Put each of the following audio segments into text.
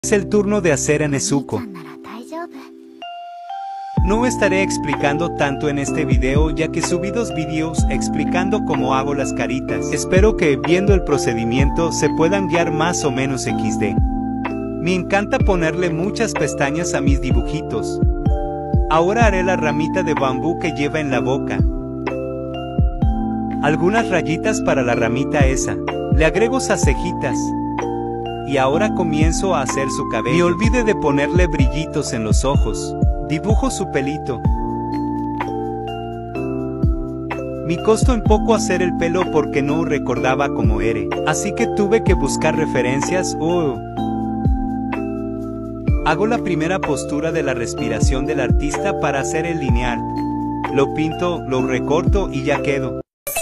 Es el turno de hacer a Nezuko. No estaré explicando tanto en este video ya que subí 2 vídeos explicando cómo hago las caritas. Espero que viendo el procedimiento se puedan guiar más o menos XD. Me encanta ponerle muchas pestañas a mis dibujitos. Ahora haré la ramita de bambú que lleva en la boca. Algunas rayitas para la ramita esa. Le agrego esas cejitas. Y ahora comienzo a hacer su cabello. Me olvidé de ponerle brillitos en los ojos. Dibujo su pelito. Me costó un poco hacer el pelo porque no recordaba cómo era. Así que tuve que buscar referencias. Hago la primera postura de la respiración del artista para hacer el lineal. Lo pinto, lo recorto y ya quedo.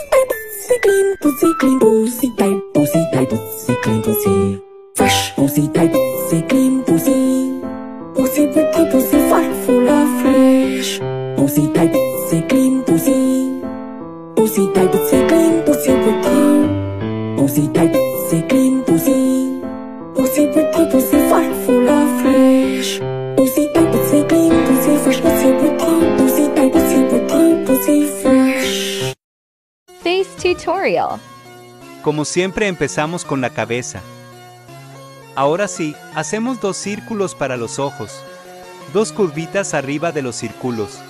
Fresh, pussy tight, pussy clean, pussy. Pussy pretty, pussy fat, full of flesh. Pussy tight, pussy clean, pussy. Pussy tight, pussy clean, pussy pretty. Pussy tight, pussy clean, pussy. Pussy pretty, pussy fat, full of flesh. Pussy tight, pussy clean, pussy fresh, pussy pretty. Pussy tight, pussy pretty, pussy fresh. Face tutorial. Como siempre empezamos con la cabeza. Ahora sí, hacemos 2 círculos para los ojos. 2 curvitas arriba de los círculos.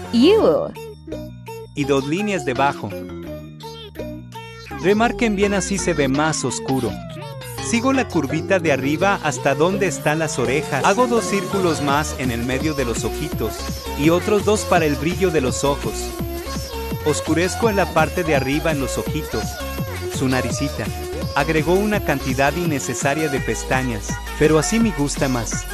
Y 2 líneas debajo. Remarquen bien, así se ve más oscuro. Sigo la curvita de arriba hasta donde están las orejas. Hago 2 círculos más en el medio de los ojitos. Y otros 2 para el brillo de los ojos. Oscurezco en la parte de arriba en los ojitos. Su naricita. Agregó una cantidad innecesaria de pestañas, pero así me gusta más.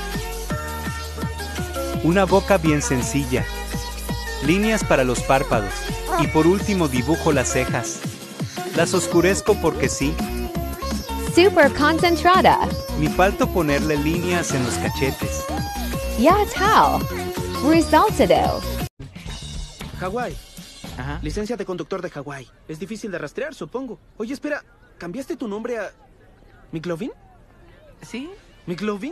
Una boca bien sencilla. Líneas para los párpados. Y por último dibujo las cejas. Las oscurezco porque sí. Super concentrada. Me falta ponerle líneas en los cachetes. Ya tal. Resultado. Hawái. Ajá. Licencia de conductor de Hawái. Es difícil de rastrear, supongo. Oye, espera. ¿Cambiaste tu nombre a... ¿McLovin? ¿Sí? ¿McLovin?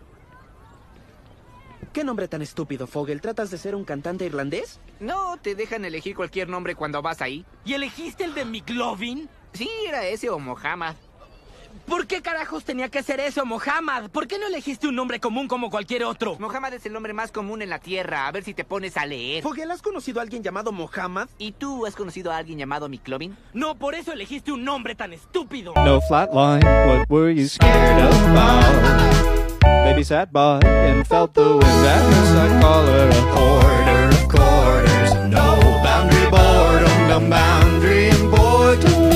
¿Qué nombre tan estúpido, Fogel? ¿Tratas de ser un cantante irlandés? No, te dejan elegir cualquier nombre cuando vas ahí. ¿Y elegiste el de McLovin? Sí, era ese o Mohammed. ¿Por qué carajos tenía que ser eso, Mohammed? ¿Por qué no elegiste un nombre común como cualquier otro? Mohammed es el nombre más común en la Tierra. A ver si te pones a leer. Fogel, ¿has conocido a alguien llamado Mohammed? ¿Y tú has conocido a alguien llamado McLovin? No, por eso elegiste un nombre tan estúpido. No flatline, what were you scared about? Baby sat by and felt the wind. I call her a quarter of quarters. No boundary boredom, no boundary important.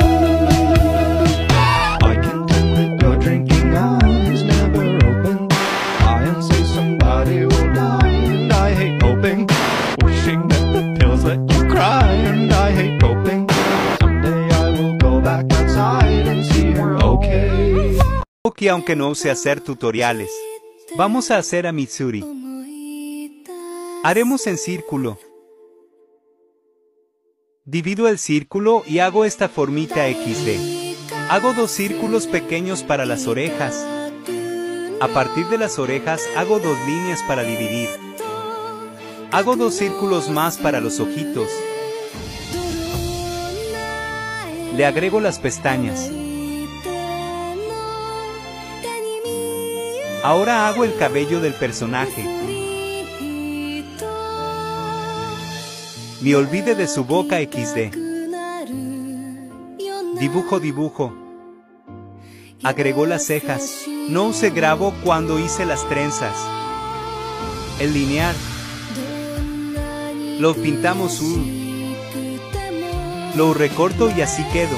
I can tell that your drinking eyes never open. I am say somebody will die, and I hate hoping. Wishing that the pills let you cry, and I hate hoping. Someday I will go back outside and see her okay. Que aunque no sé hacer tutoriales, vamos a hacer a Mitsuri. Haremos en círculo. Divido el círculo y hago esta formita XD. Hago 2 círculos pequeños para las orejas. A partir de las orejas hago 2 líneas para dividir. Hago 2 círculos más para los ojitos. Le agrego las pestañas. Ahora hago el cabello del personaje. Me olvidé de su boca XD. Dibujo. Agregó las cejas. No se grabó cuando hice las trenzas. El lineal. Lo pintamos Lo recorto y así quedo.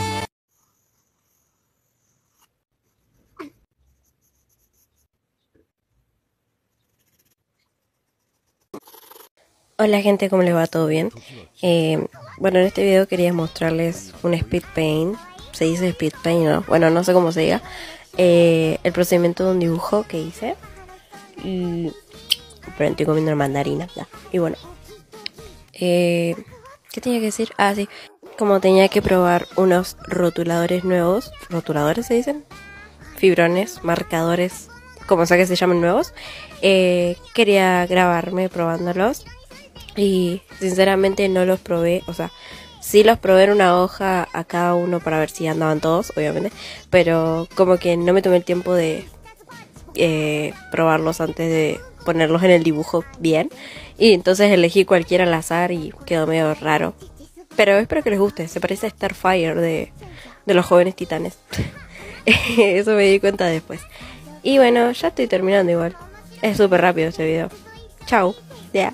Hola gente, ¿cómo les va? ¿Todo bien? Bueno, en este video quería mostrarles un speed paint. Se dice speed paint, ¿no? Bueno, no sé cómo se diga. El procedimiento de un dibujo que hice. Y... pero estoy comiendo una mandarina. Ya. Y bueno. ¿Qué tenía que decir? Ah, sí. Como tenía que probar unos rotuladores nuevos. ¿Rotuladores se dicen? Fibrones, marcadores como sea que se llamen nuevos, quería grabarme probándolos. Y sinceramente no los probé, o sea, sí los probé en una hoja a cada uno para ver si andaban todos, obviamente. Pero como que no me tomé el tiempo de probarlos antes de ponerlos en el dibujo bien. Y entonces elegí cualquiera al azar y quedó medio raro. Pero espero que les guste, se parece a Starfire de los Jóvenes Titanes. Eso me di cuenta después. Y bueno, ya estoy terminando igual. Es súper rápido este video. Chau. Ya.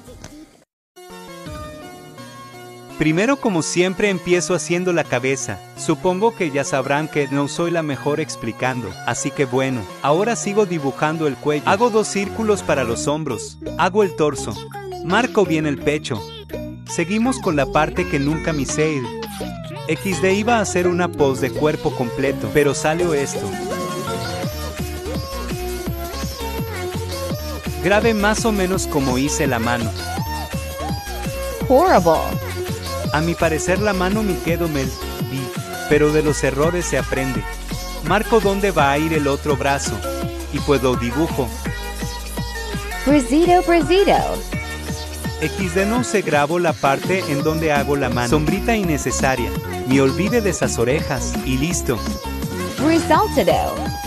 Primero, como siempre, empiezo haciendo la cabeza. Supongo que ya sabrán que no soy la mejor explicando, así que bueno. Ahora sigo dibujando el cuello. Hago 2 círculos para los hombros. Hago el torso. Marco bien el pecho. Seguimos con la parte que nunca misé. XD iba a hacer una pose de cuerpo completo, pero salió esto. Grabé más o menos como hice la mano. Horrible. A mi parecer la mano me quedó mal, pero de los errores se aprende. Marco dónde va a ir el otro brazo. Y puedo dibujo. Brazito. XD no se grabo la parte en donde hago la mano. Sombrita innecesaria. Me olvide de esas orejas y listo. Resultado.